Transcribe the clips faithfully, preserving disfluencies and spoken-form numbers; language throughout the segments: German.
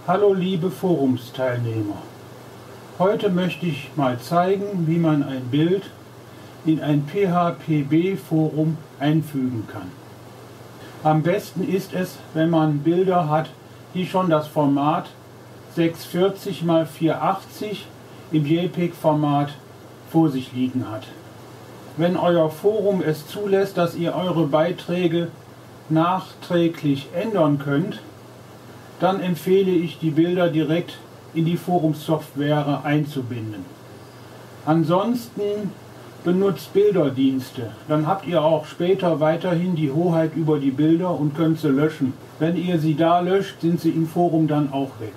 Hallo liebe Forumsteilnehmer, heute möchte ich mal zeigen, wie man ein Bild in ein P H P B-Forum einfügen kann. Am besten ist es, wenn man Bilder hat, die schon das Format sechshundertvierzig mal vierhundertachtzig im JPEG-Format vor sich liegen hat. Wenn euer Forum es zulässt, dass ihr eure Beiträge nachträglich ändern könnt, dann empfehle ich, die Bilder direkt in die Forumssoftware einzubinden. Ansonsten benutzt Bilderdienste, dann habt ihr auch später weiterhin die Hoheit über die Bilder und könnt sie löschen. Wenn ihr sie da löscht, sind sie im Forum dann auch weg.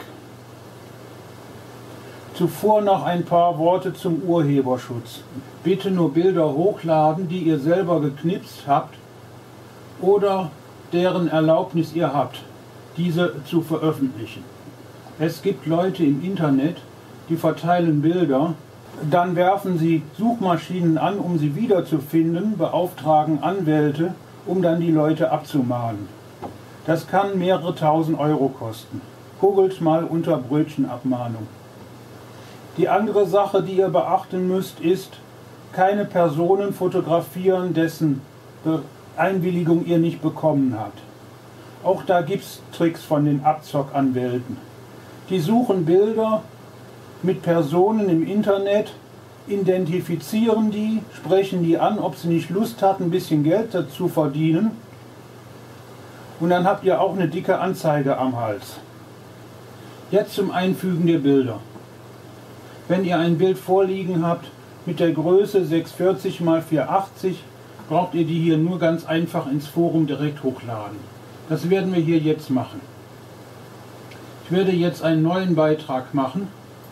Zuvor noch ein paar Worte zum Urheberschutz. Bitte nur Bilder hochladen, die ihr selber geknipst habt oder deren Erlaubnis ihr habt, diese zu veröffentlichen. Es gibt Leute im Internet, die verteilen Bilder, dann werfen sie Suchmaschinen an, um sie wiederzufinden, beauftragen Anwälte, um dann die Leute abzumahnen. Das kann mehrere tausend Euro kosten. Googelt mal unter Brötchenabmahnung. Die andere Sache, die ihr beachten müsst, ist, keine Personen fotografieren, dessen Einwilligung ihr nicht bekommen habt. Auch da gibt es Tricks von den Abzockanwälten. Die suchen Bilder mit Personen im Internet, identifizieren die, sprechen die an, ob sie nicht Lust hatten, ein bisschen Geld dazu verdienen. Und dann habt ihr auch eine dicke Anzeige am Hals. Jetzt zum Einfügen der Bilder. Wenn ihr ein Bild vorliegen habt mit der Größe sechshundertvierzig mal vierhundertachtzig, braucht ihr die hier nur ganz einfach ins Forum direkt hochladen. Das werden wir hier jetzt machen. Ich werde jetzt einen neuen Beitrag machen,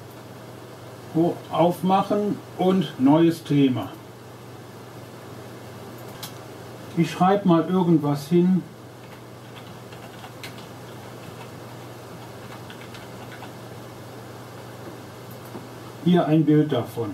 aufmachen und neues Thema. Ich schreibe mal irgendwas hin. Hier ein Bild davon.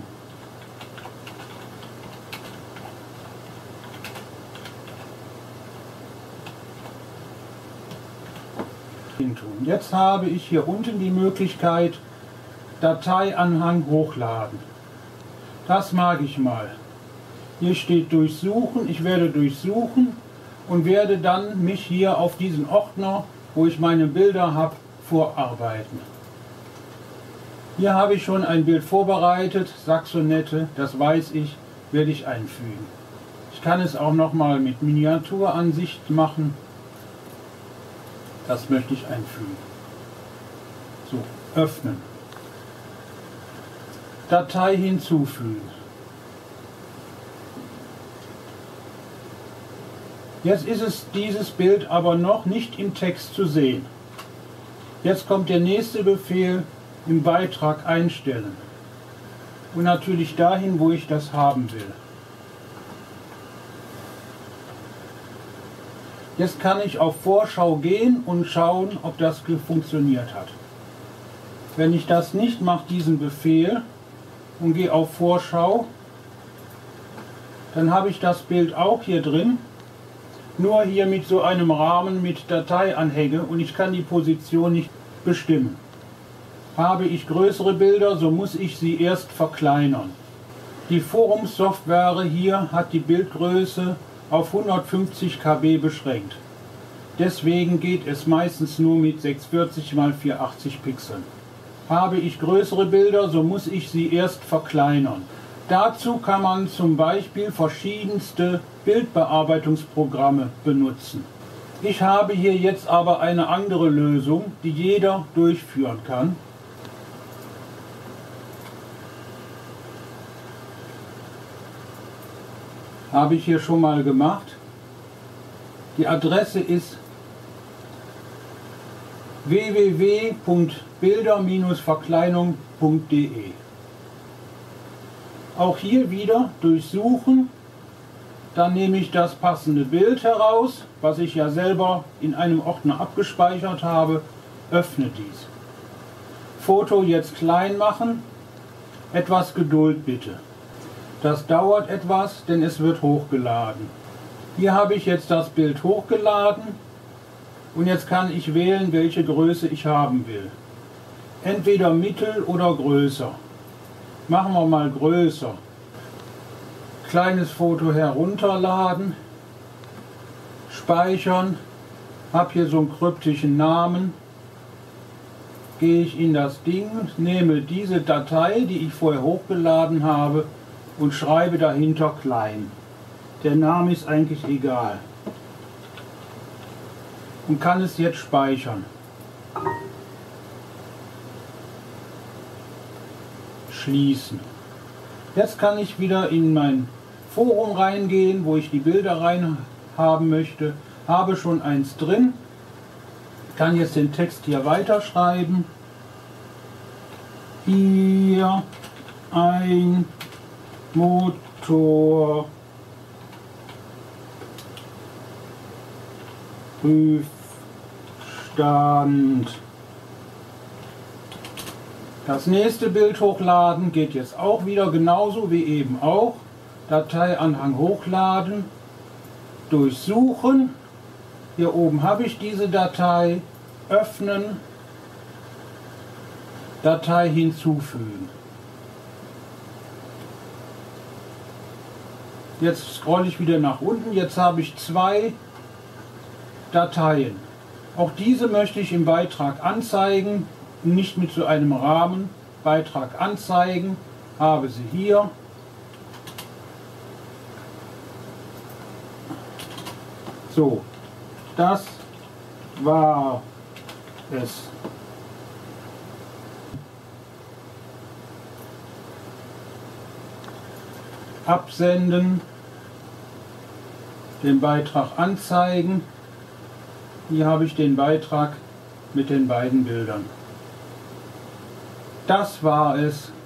Jetzt habe ich hier unten die Möglichkeit, Dateianhang hochladen. Das mag ich mal. Hier steht durchsuchen, ich werde durchsuchen und werde dann mich hier auf diesen Ordner, wo ich meine Bilder habe, vorarbeiten. Hier habe ich schon ein Bild vorbereitet, Saxonette, das weiß ich, werde ich einfügen. Ich kann es auch noch mal mit Miniaturansicht machen. Das möchte ich einfügen. So, öffnen. Datei hinzufügen. Jetzt ist es dieses Bild aber noch nicht im Text zu sehen. Jetzt kommt der nächste Befehl, im Beitrag einstellen. Und natürlich dahin, wo ich das haben will. Jetzt kann ich auf Vorschau gehen und schauen, ob das funktioniert hat. Wenn ich das nicht mache, diesen Befehl, und gehe auf Vorschau, dann habe ich das Bild auch hier drin, nur hier mit so einem Rahmen mit Dateianhänge und ich kann die Position nicht bestimmen. Habe ich größere Bilder, so muss ich sie erst verkleinern. Die Forumssoftware hier hat die Bildgröße auf hundertfünfzig Kilobyte beschränkt. Deswegen geht es meistens nur mit sechshundertvierzig mal vierhundertachtzig Pixeln. Habe ich größere Bilder, so muss ich sie erst verkleinern. Dazu kann man zum Beispiel verschiedenste Bildbearbeitungsprogramme benutzen. Ich habe hier jetzt aber eine andere Lösung, die jeder durchführen kann. Habe ich hier schon mal gemacht. Die Adresse ist w w w punkt bilder Bindestrich verkleinung punkt de. Auch hier wieder durchsuchen, dann nehme ich das passende Bild heraus, was ich ja selber in einem Ordner abgespeichert habe, öffne dies. Foto jetzt klein machen, etwas Geduld bitte. Das dauert etwas, denn es wird hochgeladen. Hier habe ich jetzt das Bild hochgeladen und jetzt kann ich wählen, welche Größe ich haben will. Entweder mittel oder größer. Machen wir mal größer. Kleines Foto herunterladen, speichern, habe hier so einen kryptischen Namen, gehe ich in das Ding, nehme diese Datei, die ich vorher hochgeladen habe und schreibe dahinter klein. Der Name ist eigentlich egal und kann es jetzt speichern. Schließen. Jetzt kann ich wieder in mein Forum reingehen, wo ich die Bilder rein haben möchte. Habe schon eins drin. Kann jetzt den Text hier weiterschreiben. Hier ein Motor Prüfstand. Das nächste Bild hochladen geht jetzt auch wieder genauso wie eben auch. Dateianhang hochladen, durchsuchen. Hier oben habe ich diese Datei. Öffnen, Datei hinzufügen. Jetzt scrolle ich wieder nach unten. Jetzt habe ich zwei Dateien. Auch diese möchte ich im Beitrag anzeigen. Nicht mit so einem Rahmen. Beitrag anzeigen, habe sie hier. So, das war es. Absenden, den Beitrag anzeigen. Hier habe ich den Beitrag mit den beiden Bildern. Das war es.